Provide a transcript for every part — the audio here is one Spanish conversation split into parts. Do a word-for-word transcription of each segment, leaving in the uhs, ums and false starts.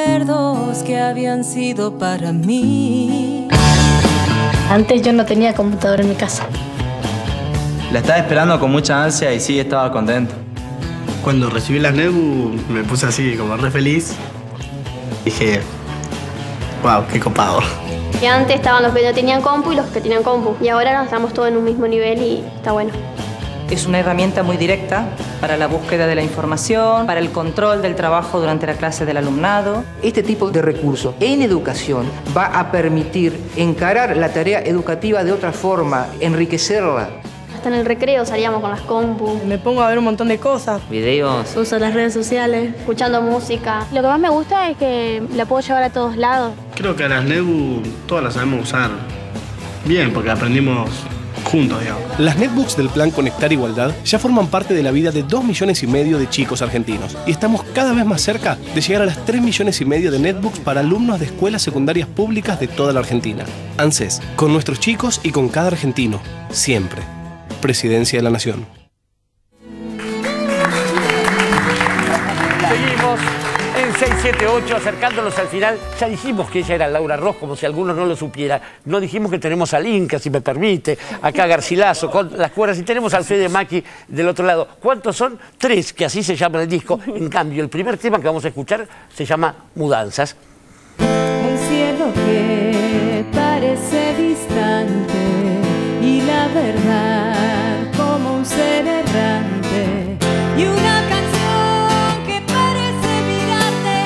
recuerdos que habían sido para mí. Antes yo no tenía computadora en mi casa. La estaba esperando con mucha ansia y sí, estaba contento. Cuando recibí las netbooks me puse así como re feliz. Dije, wow, qué copado. Y antes estaban los que no tenían compu y los que tenían compu. Y ahora nos estamos todos en un mismo nivel y está bueno. Es una herramienta muy directa para la búsqueda de la información, para el control del trabajo durante la clase del alumnado. Este tipo de recurso en educación va a permitir encarar la tarea educativa de otra forma, enriquecerla. Hasta en el recreo salíamos con las compus. Me pongo a ver un montón de cosas. Videos. Uso las redes sociales. Escuchando música. Lo que más me gusta es que la puedo llevar a todos lados. Creo que a las netbooks todas las sabemos usar bien porque aprendimos juntos, digamos. Las netbooks del Plan Conectar Igualdad ya forman parte de la vida de dos millones y medio de chicos argentinos y estamos cada vez más cerca de llegar a las tres millones y medio de netbooks para alumnos de escuelas secundarias públicas de toda la Argentina. ANSES, con nuestros chicos y con cada argentino, siempre. Presidencia de la Nación. Seguimos en seis siete ocho, acercándonos al final. Ya dijimos que ella era Laura Ross, como si algunos no lo supieran. No dijimos que tenemos al Inca, si me permite, acá Garcilaso, con las cuerdas, y tenemos al Fede Maki del otro lado. ¿Cuántos son? Tres, que así se llama el disco. En cambio, el primer tema que vamos a escuchar se llama Mudanzas. Un cielo que parece distante y la verdad como un ser errante y una canción que parece mirarte.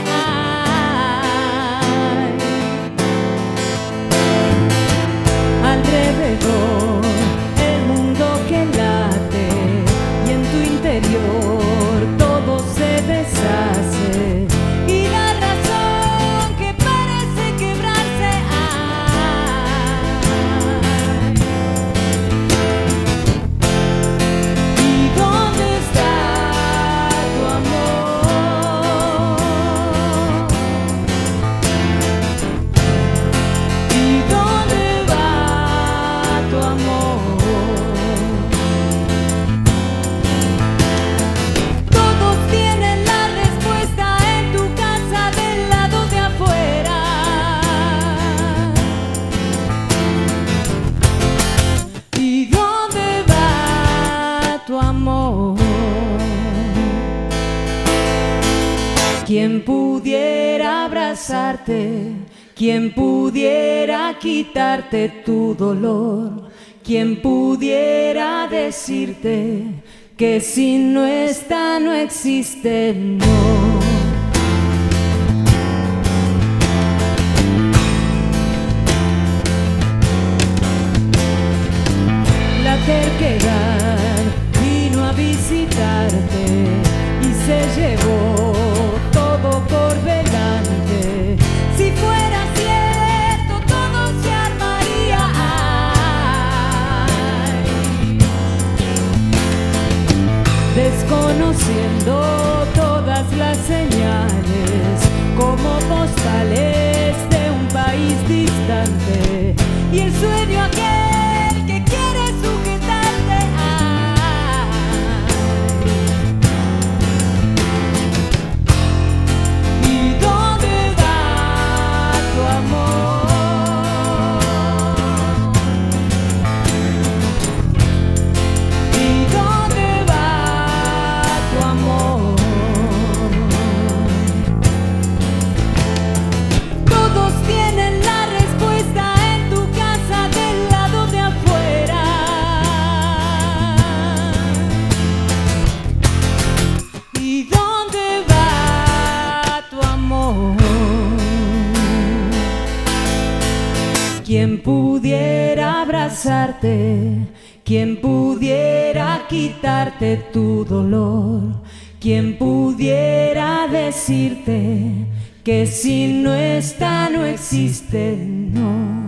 Ay, alrededor el mundo que late y en tu interior todo se deshace y la razón que parece quebrarse. Quien pudiera abrazarte, quien pudiera quitarte tu dolor, quien pudiera decirte que si no está no existe, no. La terquedad vino a visitarte y se llevó todo por delante. Si fuera cierto todo se armaría. Ay, desconociendo todas las señales como postales de un país distante y el sueño aquel que quiere sujetarte. ¿Y dónde va tu amor? ¿Y dónde va tu amor? Todos tienen la respuesta en tu casa del lado de afuera. ¿Y dónde va tu amor? Quien pudiera abrazarte, quien pudiera quitarte tu dolor, quien pudiera decirte que si no está no existe, no.